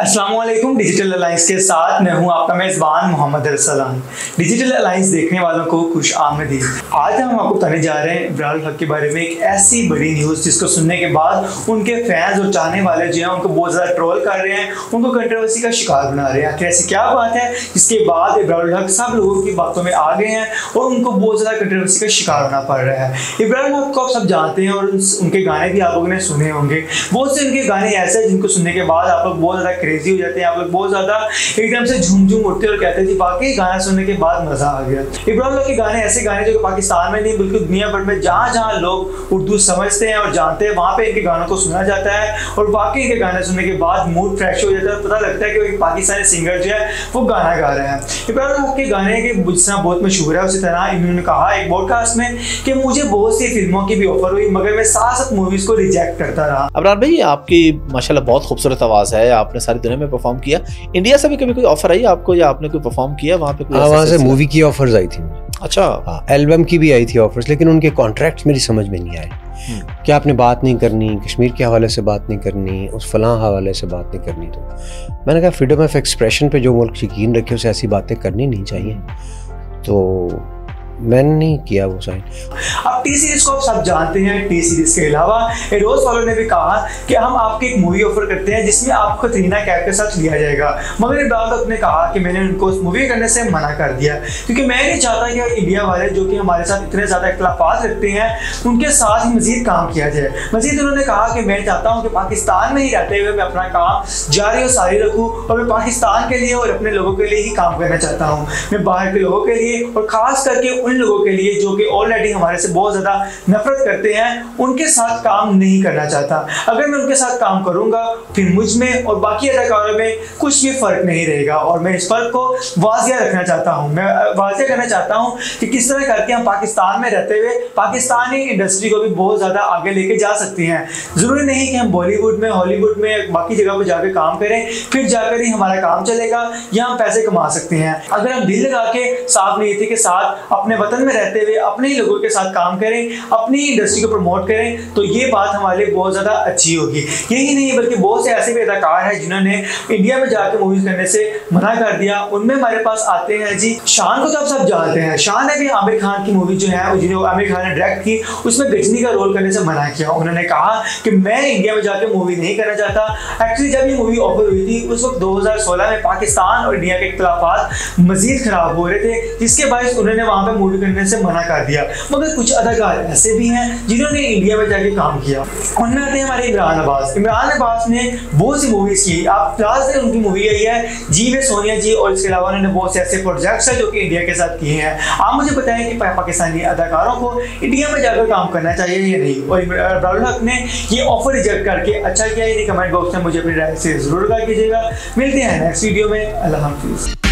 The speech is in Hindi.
अस्सलामुअलैकुम। डिजिटल अलायंस के साथ मैं हूं आपका मेज़बान मोहम्मद अरसलान। डिजिटल अलायंस देखने वालों को खुश आमदीद। आज हम आपको बताने जा रहे हैं इब्रार हक के बारे में, एक ऐसी बड़ी न्यूज़ जिसको सुनने के बाद उनके फैंस और चाहने वाले जो हैं उनको बहुत ज़्यादा ट्रोल कर रहे हैं, उनको कंट्रोवर्सी का शिकार बना रहे हैं। आखिर ऐसी क्या बात है जिसके बाद इब्रार हक सब लोगों की बातों में आ गए हैं और उनको बहुत ज़्यादा कंट्रोवर्सी का शिकार होना पड़ रहा है। इब्रार हक को आप सब जानते हैं और उनके गाने भी आप लोगों ने सुने होंगे। बहुत से उनके गाने ऐसे हैं जिनको सुनने के बाद आप लोग बहुत ज़्यादा क्रेजी हो जाते हैं, आप लोग बहुत ज़्यादा एकदम से झूम झूम उठते और कहते हैं जी वाकई गाना सुनने के बाद मज़ा आ गया। इब्रार हक के गाने ऐसे गाने जो पाकिस्तान में नहीं बल्कि दुनिया भर में जहाँ जहाँ लोग उर्दू समझते हैं और जानते हैं वहाँ पे इनके गानों को सुना जाता है और वाकई इनके गाने सुनने के बाद मूड फ्रेश हो जाता है और पता लगता है कि एक पाकिस्तानी सिंगर जो है वो गाना गा रहे हैं। इब्रार हक के गाने के जिस तरह बहुत मशहूर है उसी तरह इन्होंने कहा एक पॉडकास्ट में कि मुझे बहुत सी फिल्मों की भी ऑफर हुई मगर मैं 7 मूवीज को रिजेक्ट करता रहा। अबरार भाई, आपकी माशाल्लाह बहुत खूबसूरत आवाज़ है, आपने सारी दुनिया में परफॉर्म किया। इंडिया से भी कभी कोई ऑफर आई आपको या आपने कोई परफॉर्म किया वहाँ पे? वहाँ से मूवी की ऑफर्स आई थी मुझे। अच्छा। हाँ, एल्बम की भी आई थी ऑफर्स, लेकिन उनके कॉन्ट्रैक्ट्स मेरी समझ में नहीं आए कि आपने बात नहीं करनी, कश्मीर के हवाले से बात नहीं करनी, उस फलां हवाले से बात नहीं करनी। तो मैंने कहा फ्रीडम ऑफ एक्सप्रेशन पे जो मुल्क यकीन रखे उसे ऐसी बातें करनी नहीं चाहिए, तो मैंने नहीं किया वो साइन। अब टी सीरीज को आप सब जानते हैं। टी सीरीज के अलावा एरोज वालों ने भी कहा कि हम आपको एक मूवी ऑफर करते हैं जिसमें आपको कतरीना कैफ के साथ लिया जाएगा, मगर इब्रार हक ने कहा कि मैंने उनको उस मूवी करने से मना कर दिया क्योंकि मैं नहीं चाहता कि इंडिया वाले जो कि हमारे साथ इतने ज़्यादा इख्तिलाफात रखते हैं उनके साथ ही मजीद काम किया जाए। मजीद उन्होंने कहा कि मैं चाहता हूँ कि पाकिस्तान में ही रहते हुए मैं अपना काम जारी और सारी रखूँ और मैं पाकिस्तान के लिए और अपने लोगों के लिए ही काम करना चाहता हूँ। मैं बाहर के लोगों के लिए और ख़ास करके उन लोगों के लिए जो कि ऑलरेडी हमारे से बहुत ज़्यादा नफरत करते हैं उनके साथ काम नहीं करना चाहता। अगर मैं उनके साथ काम करूंगा फिर मुझ में और बाकी अदाकारों में कुछ भी फ़र्क नहीं रहेगा और मैं इस फ़र्क को वाज़िया रखना चाहता हूं। मैं वाज़िया करना चाहता हूं कि किस तरह करके हम पाकिस्तान में रहते हुए पाकिस्तानी इंडस्ट्री को भी बहुत ज़्यादा आगे लेके जा सकते हैं। ज़रूरी नहीं कि हम बॉलीवुड में, हॉलीवुड में, बाकी जगह पर जाकर काम करें फिर जाकर ही हमारा काम चलेगा या हम पैसे कमा सकते हैं। अगर हम दिल लगा के साफ नीयती के साथ अपने वतन में रहते हुए अपने ही लोगों के साथ काम करें, अपनी इंडस्ट्री को प्रमोट करें तो ये बात हमारे लिए बहुत ज़्यादा अच्छी होगी। यही नहीं बल्कि बहुत से ऐसे भी अदाकार हैं जिन्होंने इंडिया में जाकर मूवीज करने से मना कर दिया। उनमें हमारे पास आते हैं जी शान को तो आप सब जानते हैं। शान ने भी आमिर खान की मूवी जो है जो आमिर खान ने डायरेक्ट की उसमें गजनी का रोल करने से मना किया। उन्होंने कहा कि मैं इंडिया में जाकर मूवी नहीं करना चाहता। एक्चुअली जब ये मूवी ऑफर हुई थी उस वक्त 2016 में पाकिस्तान और इंडिया के इख्तिलाफात मजीद खराब हो रहे थे जिसके बायस उन्होंने वहाँ पर मूवी करने से मना कर दिया। मगर कुछ अदाकार ऐसे भी हैं जिन्होंने इंडिया में जाके काम किया। उनमें आते हैं हमारे इमरान अब्बास। इमरान अब्बास ने बहुत सी मूवीज की। आप लास्ट से उनकी मूवी आई है जी वे सोनिया जी और इसके अलावा उन्होंने बहुत से ऐसे प्रोजेक्ट्स हैं जो कि इंडिया के साथ किए हैं। आप मुझे बताएं कि पाकिस्तानी अदाकारों को इंडिया में जाकर काम करना चाहिए या नहीं। और इब्रार हक ने ये ऑफर रिजेक्ट करके अच्छा किया। कमेंट बॉक्स में मुझे अपनी राय से जरूर आगाह कीजिएगा। मिलते हैं नेक्स्ट वीडियो में। अल्लाह हाफिज़।